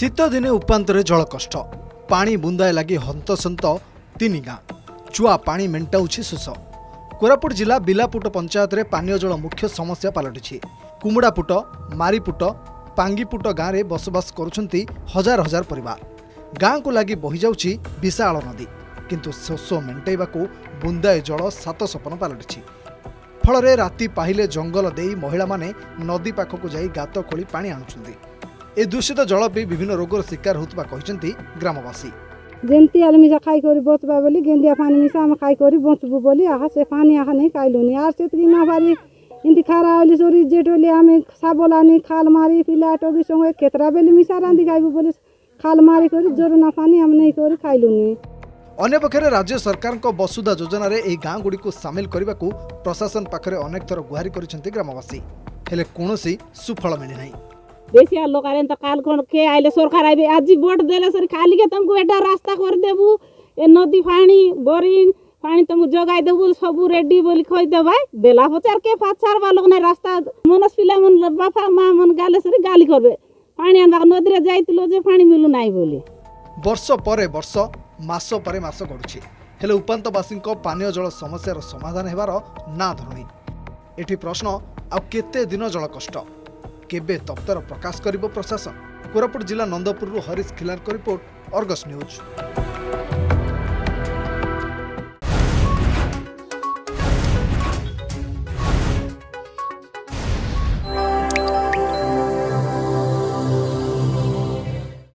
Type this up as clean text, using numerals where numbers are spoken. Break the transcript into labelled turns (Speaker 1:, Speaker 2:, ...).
Speaker 1: शीत दिने उपांतरे जल कष्ट पानी बुंदाए लगी हंतसंत तीन गाँ चुआ पानी मेंटाउछि सुस। कोरापुट जिला बिलापुट पंचायत रे पानीय जल मुख्य समस्या पलटि। कुमुड़ापुट मारीपुट पांगीपुट गाँव में बसवास करुछंती हजार हजार परिवार। गाँ को लगी बही जाउछि विशाल नदी किंतु शोष मेंटाइबाकू बुंदाए जल सात सपन पलटि। फल राति पाहिले जंगल देई महिला माने नदी पाखक जाई गात खोली पानी आणुछंती। ए दूषित जल भी विभिन्न रोगर शिकार होतबा कहिसंती ग्रामवासी।
Speaker 2: जेंती आलू मिसा खाई करी बचबा बोली गेंदिया पानी मिसा हम खाई करी बचबू बोली आहा से पानी आहा नहीं काइलुनी आर से ती ना बारी इंती खारा ओली सोरी जेटोली आमे साबोलानी खाल मारी पिला टोगी संगे केतरा बेली मिसा रांदी खाइबू बोली खाल मारी करी जोरना पानी हम नहीं करी खाइलुनी।
Speaker 1: अन्य पक्षरे राज्य सरकार को वसुधा योजना रे एई गाँ गुडी को शामिल करने को प्रशासन पाखरे अनेक थर गुहारी करिसंती ग्रामवासी हेले कोनोसी सुफल मिली नहीं।
Speaker 2: बेसिया लोक आले त काल कोन के आइले सरकार आइबे आज वोट देले सर खाली के तुमको एटा रास्ता कर देबू ए नदी पानी बोरिंग पानी तुम जगाई देबू सब रेडी बोली कहि देबा बेला पचार के पाँच चार बालोक ने रास्ता मनस पिला मन बापा मां मन गाले सर गाली करबे पानी आनबा नदी रे जाइतिलो जे पानी मिलु नाही बोली।
Speaker 1: वर्ष परे वर्ष मास परे मास गडुछि हेले उपांतवासी पानीय जल समस्यार समाधान हेबार ना धरुनी। एठी प्रश्न आ केते दिन जल कष्ट केबे तप्तर प्रकाश करिबो प्रशासन। कोरापुट जिला Nandapur Harish Khilar report Argus news.